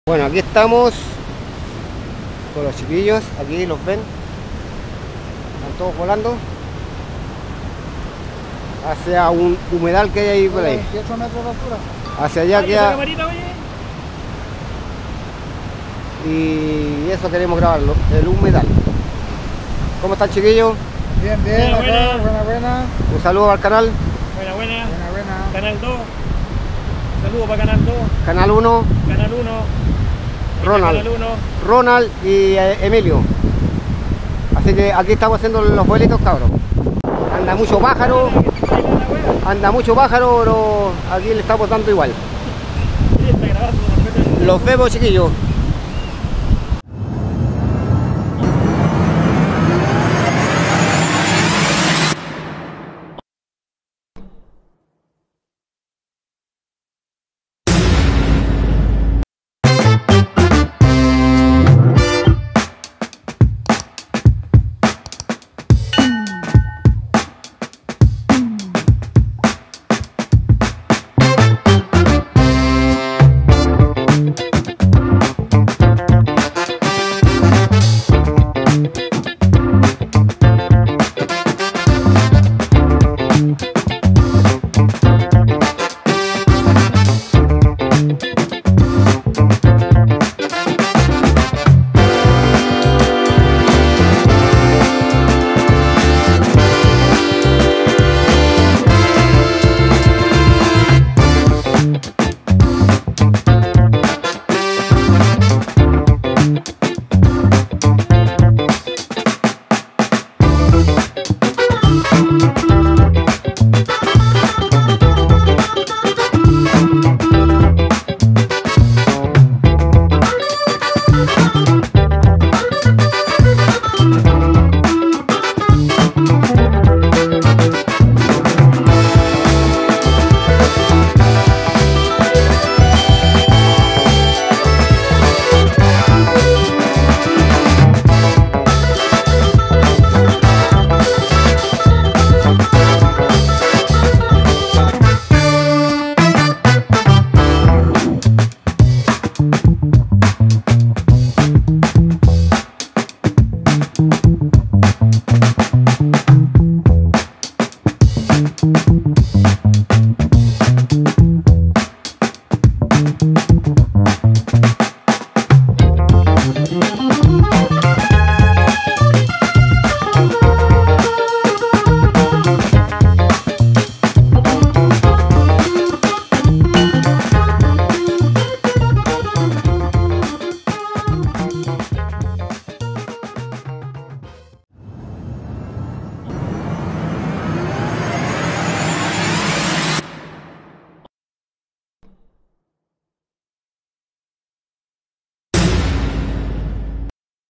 Bueno, aquí estamos con los chiquillos, aquí los ven, están todos volando hacia un humedal que hay ahí por ahí. 28 metros de altura. Hacia allá queda. Camarita, oye. Y eso queremos grabarlo, el humedal. ¿Cómo están, chiquillos? Bien, bien, Buena, acá, buena. Un saludo al canal, Buena. Buena. Canal 2. Saludos para Canal 2. Canal 1, Canal 1. Ronald. Canal 1. Ronald y Emilio. Así que aquí estamos haciendo los vuelitos, cabros. Anda mucho pájaro, pero aquí le estamos dando igual. Sí, está grabando. Los vemos, chiquillos.